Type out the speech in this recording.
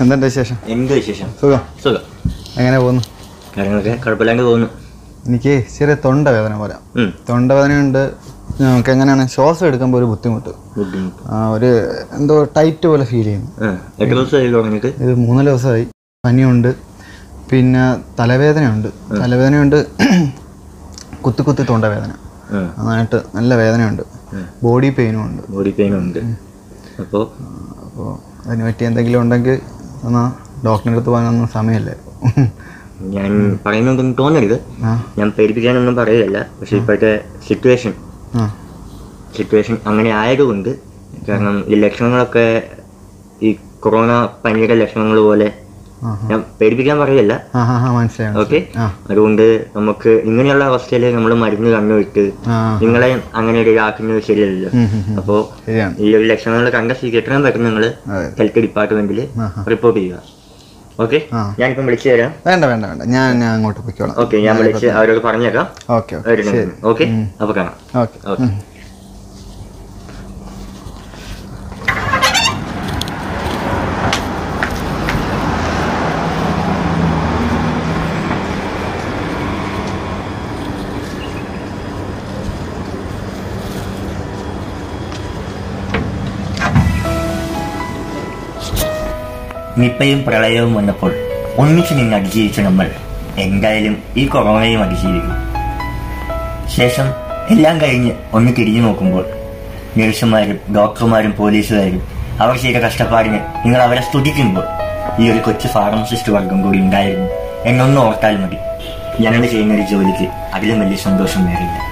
എന്തുണ്ട് വിശേഷം? എന്ത് വിശേഷം? സുഖം. എങ്ങനെ പോകുന്നു? കാര്യങ്ങളൊക്കെ കുഴപ്പമില്ലാണ്ട് പോകുന്നു. എനിക്ക് ചെറിയ തൊണ്ടവേദന പോലെ. തൊണ്ടവേദനയുണ്ട്. നമുക്ക് എങ്ങനെയാണ് ശ്വാസം എടുക്കുമ്പോൾ ഒരു ബുദ്ധിമുട്ട്, ഒരു എന്തോ ടൈറ്റ് പോലെ ഫീൽ ചെയ്യുന്നു. ഇത് 3 ദിവസമായി. പനിയുണ്ട്, പിന്നെ തലവേദനയുണ്ട്. കുത്തി തൊണ്ടവേദന നന്നായിട്ട് നല്ല വേദനയുണ്ട്. ബോഡി പെയിനും ഉണ്ട്. അപ്പോൾ അതിന് പറ്റി എന്തെങ്കിലും ഉണ്ടെങ്കിൽ എന്നാൽ ഡോക്ടറിൻ്റെ അടുത്ത് പോകാനൊന്നും സമയമില്ല. ഞാൻ പറയുന്നതൊന്നും തോന്നരുത്, ഞാൻ പേടിപ്പിക്കാനൊന്നും പറയുകയല്ല. പക്ഷെ ഇപ്പോഴത്തെ സിറ്റുവേഷൻ അങ്ങനെ ആയതുകൊണ്ട്, കാരണം ഈ ലക്ഷണങ്ങളൊക്കെ ഈ കൊറോണ പനിയുടെ ലക്ഷണങ്ങൾ പോലെ ഞാൻ പേടിപ്പിക്കാൻ പറയുകയല്ല. ഓക്കെ, അതുകൊണ്ട് നമുക്ക് ഇങ്ങനെയുള്ള അവസ്ഥയിൽ നമ്മൾ മരുന്ന് കണ്ണുവിട്ട് നിങ്ങളെ അങ്ങനെ ഇതാക്കുന്നത് ശരിയല്ലല്ലോ. അപ്പോൾ ഈ ഒരു ലക്ഷണങ്ങൾ കണ്ട എത്രയും പെട്ടെന്ന് നിങ്ങൾ ഹെൽത്ത് ഡിപ്പാർട്ട്മെന്റിൽ റിപ്പോർട്ട് ചെയ്യുക. ഓക്കെ, ഞാനിപ്പം വിളിച്ചു തരാം. വേണ്ട, ഞാൻ അങ്ങോട്ട് പോയിക്കോളാം. ഓക്കെ, ഞാൻ വിളിച്ച് അവരോട് പറഞ്ഞേക്കാം. ഓക്കെ, അപ്പൊ കാണാം. ഓക്കെ. നിപ്പയും പ്രളയവും വന്നപ്പോൾ ഒന്നിച്ചു നിന്ന് അതിജീവിച്ച നമ്മൾ എന്തായാലും ഈ കൊറോണയും അതിജീവിക്കും. ശേഷം എല്ലാം കഴിഞ്ഞ് ഒന്ന് തിരിഞ്ഞു നോക്കുമ്പോൾ നഴ്സുമാരും ഡോക്ടർമാരും പോലീസുകാരും അവർ ചെയ്ത കഷ്ടപ്പാടിന് നിങ്ങൾ അവരെ സ്തുതിക്കുമ്പോൾ ഈ ഒരു കൊച്ചു ഫാർമസിസ്റ്റ് വർഗം കൂടി ഉണ്ടായിരുന്നു എന്നൊന്ന് ഓർത്താൽ മതി. ഞങ്ങൾ ചെയ്യുന്ന ഒരു ജോലിക്ക് അതിലും വലിയ സന്തോഷം വേറില്ല.